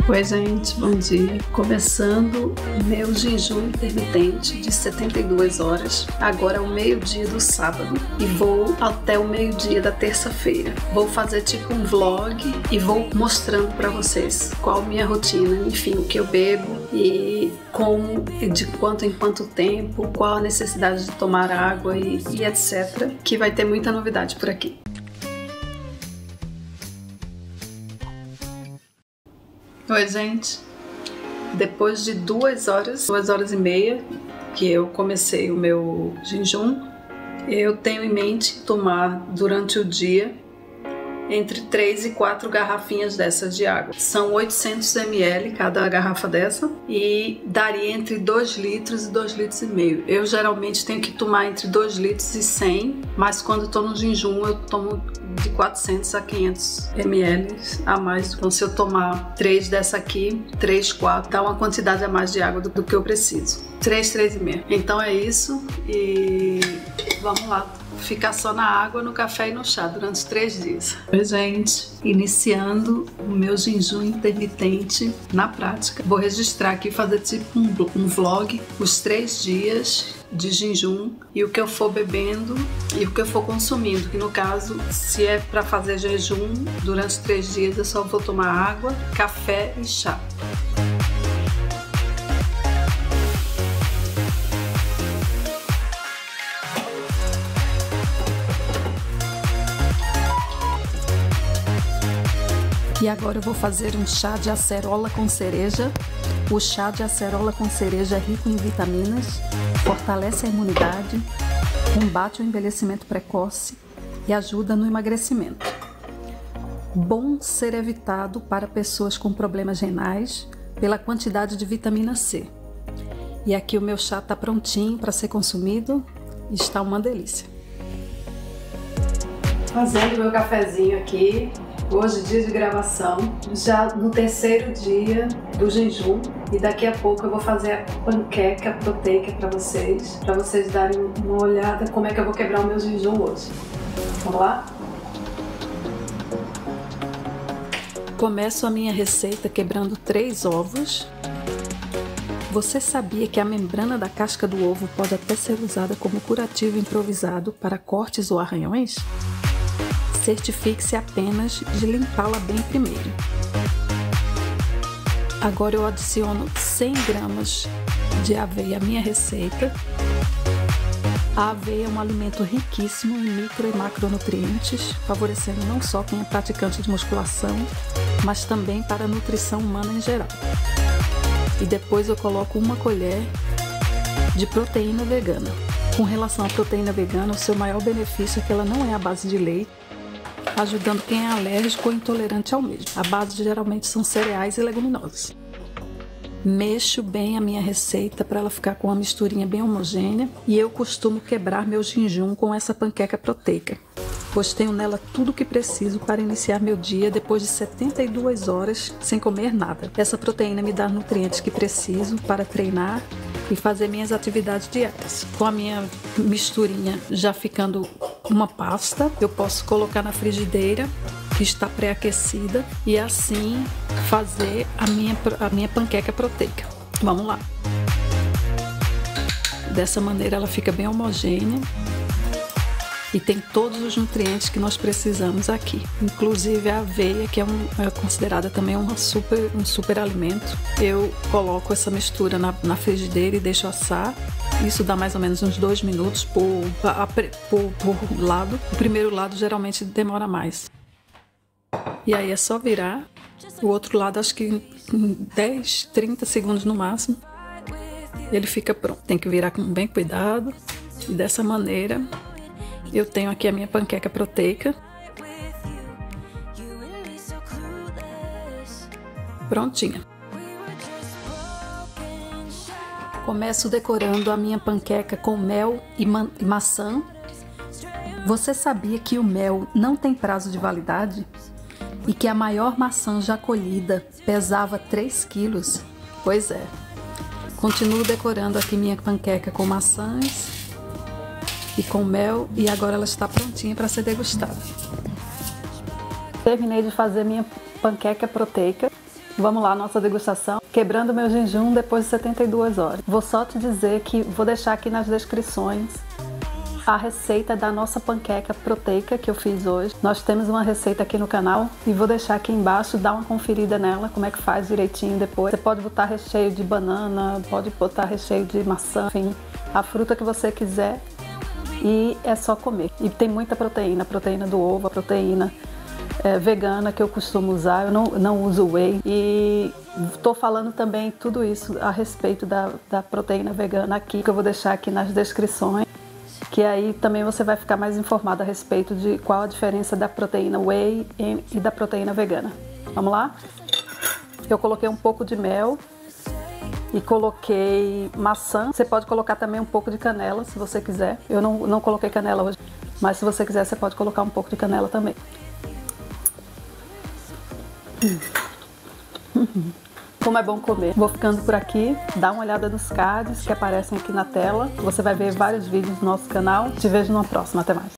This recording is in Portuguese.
Oi gente, bom dia. Começando o meu jejum intermitente de 72 horas, agora é o meio-dia do sábado e vou até o meio-dia da terça-feira. Vou fazer tipo um vlog e vou mostrando para vocês qual a minha rotina, enfim, o que eu bebo e como, de quanto em quanto tempo, qual a necessidade de tomar água e etc. Que vai ter muita novidade por aqui. Oi gente, depois de 2 horas e meia que eu comecei o meu jejum, eu tenho em mente tomar durante o dia entre 3 e 4 garrafinhas dessas de água. São 800 ml cada garrafa dessa e daria entre 2 litros e 2 litros e meio. Eu geralmente tenho que tomar entre 2 litros e 100, mas quando eu tô no jejum eu tomo de 400 a 500 ml a mais. Então se eu tomar 3 dessa aqui, 3, 4, dá uma quantidade a mais de água do que eu preciso. 3, 3,5. Então é isso e vamos lá. Ficar só na água, no café e no chá durante os 3 dias. Oi gente, iniciando o meu jejum intermitente na prática. Vou registrar aqui, fazer tipo um vlog, os 3 dias de jejum e o que eu for bebendo e o que eu for consumindo, que no caso, se é para fazer jejum durante os 3 dias, eu só vou tomar água, café e chá. E agora eu vou fazer um chá de acerola com cereja. O chá de acerola com cereja é rico em vitaminas, fortalece a imunidade, combate o envelhecimento precoce e ajuda no emagrecimento. Bom ser evitado para pessoas com problemas renais pela quantidade de vitamina C. E aqui o meu chá está prontinho para ser consumido e está uma delícia. Fazendo meu cafezinho aqui. Hoje, dia de gravação, já no 3º dia do jejum, e daqui a pouco eu vou fazer a panqueca proteica para vocês darem uma olhada como é que eu vou quebrar o meu jejum hoje. Vamos lá? Começo a minha receita quebrando 3 ovos. Você sabia que a membrana da casca do ovo pode até ser usada como curativo improvisado para cortes ou arranhões? Certifique-se apenas de limpá-la bem primeiro. Agora eu adiciono 100 gramas de aveia à minha receita. A aveia é um alimento riquíssimo em micro e macronutrientes, favorecendo não só quem é praticante de musculação, mas também para a nutrição humana em geral. E depois eu coloco 1 colher de proteína vegana. Com relação à proteína vegana, o seu maior benefício é que ela não é à base de leite, ajudando quem é alérgico ou intolerante ao mesmo. A base geralmente são cereais e leguminosas. Mexo bem a minha receita para ela ficar com uma misturinha bem homogênea e eu costumo quebrar meu jejum com essa panqueca proteica, pois tenho nela tudo o que preciso para iniciar meu dia depois de 72 horas sem comer nada. Essa proteína me dá os nutrientes que preciso para treinar e fazer minhas atividades diárias. Com a minha misturinha já ficando uma pasta, eu posso colocar na frigideira, que está pré-aquecida, e assim fazer a minha panqueca proteica. Vamos lá! Dessa maneira ela fica bem homogênea e tem todos os nutrientes que nós precisamos aqui, inclusive a aveia, que é considerada também um super alimento. Eu coloco essa mistura na frigideira e deixo assar. Isso dá mais ou menos uns 2 minutos por lado. O primeiro lado geralmente demora mais. E aí é só virar. O outro lado acho que em 10, 30 segundos no máximo ele fica pronto. Tem que virar com bem cuidado. E dessa maneira eu tenho aqui a minha panqueca proteica. Prontinha. Começo decorando a minha panqueca com mel e maçã. Você sabia que o mel não tem prazo de validade? E que a maior maçã já colhida pesava 3 quilos? Pois é. Continuo decorando aqui minha panqueca com maçãs e com mel, e agora ela está prontinha para ser degustada. Terminei de fazer minha panqueca proteica Vamos lá, nossa degustação. Quebrando meu jejum depois de 72 horas. Vou só te dizer que vou deixar aqui nas descrições a receita da nossa panqueca proteica que eu fiz hoje. Nós temos uma receita aqui no canal e vou deixar aqui embaixo, dá uma conferida nela, como é que faz direitinho depois. Você pode botar recheio de banana, pode botar recheio de maçã, enfim, a fruta que você quiser e é só comer. E tem muita proteína, proteína do ovo, a proteína vegana que eu costumo usar, eu não uso whey. E estou falando também tudo isso a respeito da proteína vegana aqui, que eu vou deixar aqui nas descrições. Que aí também você vai ficar mais informado a respeito de qual a diferença da proteína whey e da proteína vegana. Vamos lá? Eu coloquei um pouco de mel e coloquei maçã. Você pode colocar também um pouco de canela, se você quiser. Eu não coloquei canela hoje, mas se você quiser, você pode colocar um pouco de canela também. Como é bom comer. Vou ficando por aqui, dá uma olhada nos cards que aparecem aqui na tela. Você vai ver vários vídeos no nosso canal. Te vejo numa próxima, até mais.